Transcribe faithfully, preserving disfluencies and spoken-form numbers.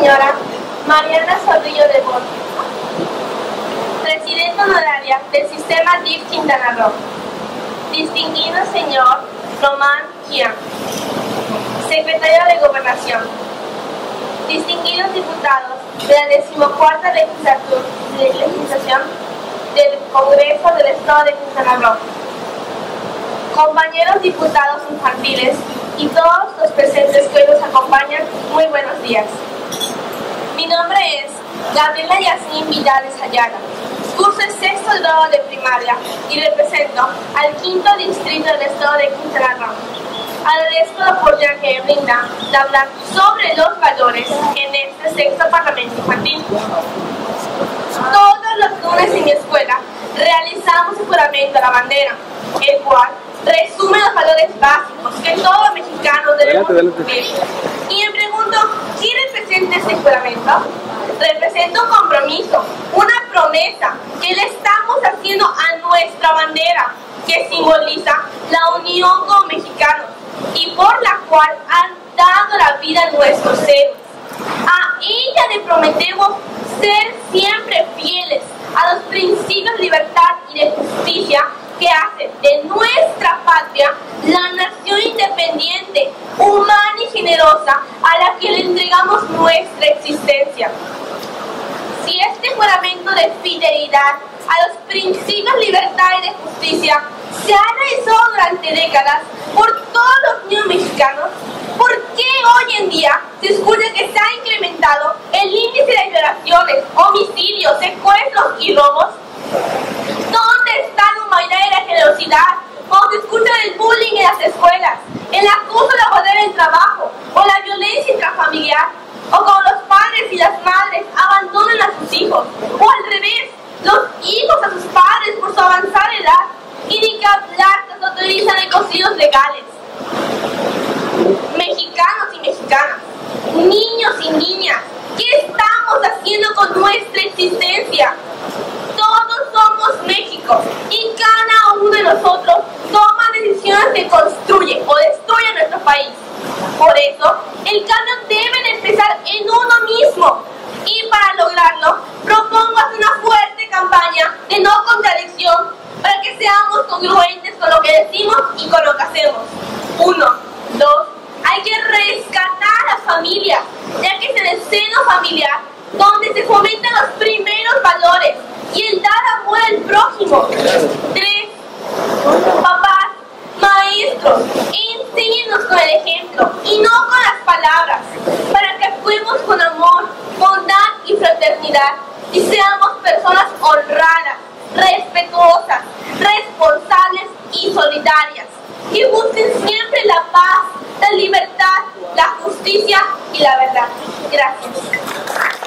señora Mariana Zorrillo de Borges, Presidenta Honoraria del Sistema D I F Quintana Roo. Distinguido señor Román Kian, Secretario de Gobernación. Distinguidos diputados de la decimocuarta legislación del Congreso del Estado de Quintana Roo. Compañeros diputados infantiles y todos los presentes que hoy nos acompañan, muy buenos días. Mi nombre es Gabriela Yasmin Vidales Ayala, curso el sexto grado de primaria y represento al quinto distrito del Estado de Quintana Roo. Agradezco la oportunidad que me brinda de hablar sobre los valores en este sexto Parlamento Infantil. Todos los lunes en mi escuela realizamos el juramento a la bandera, el cual resume los valores básicos que todos mexicanos debemos cumplir. Y me pregunto, ¿quién representa este juramento? Representa un compromiso, una promesa que le estamos haciendo a nuestra bandera, que simboliza la unión como mexicanos y por la cual han dado la vida a nuestros héroes. A ella le prometemos ser siempre fieles a los principios de libertad y de justicia que hacen de nuestra patria la nación independiente, humana y generosa a la que le entregamos nuestra existencia. Si este juramento de fidelidad a los principios de libertad y de justicia se ha realizado durante décadas por todos los niños mexicanos, ¿por qué hoy en día se escucha que se ha incrementado el índice de violaciones, homicidios, secuestros y robos? ¿Dónde está la humanidad y la generosidad cuando se escucha el bullying en las escuelas, el acoso laboral en el trabajo o la violencia intrafamiliar? O cuando los padres y las madres abandonan a sus hijos, o al revés, los hijos a sus padres por su avanzada edad, y ni que hablar que se autorizan ecocidios legales. Mexicanos y mexicanas, niños y niñas, ¿qué estamos haciendo con nuestra existencia? Todos somos México y cada uno de nosotros toma decisiones que construyen o destruyen nuestro país. Por eso, el cambio debe de empezar en uno mismo. Y para lograrlo, propongo hacer una fuerte campaña de no contradicción para que seamos congruentes con lo que decimos y con lo que hacemos. Uno, dos, hay que rescatar a las familias, ya que es en el seno familiar donde se fomentan los primeros valores y el dar amor al prójimo. Tres, papás, maestros, enséñenos con el ejemplo y no con las palabras, para que actuemos con amor, bondad y fraternidad y seamos personas honradas, respetuosas, responsables y solidarias, que busquen siempre la paz, la libertad, la justicia y la verdad. Gracias.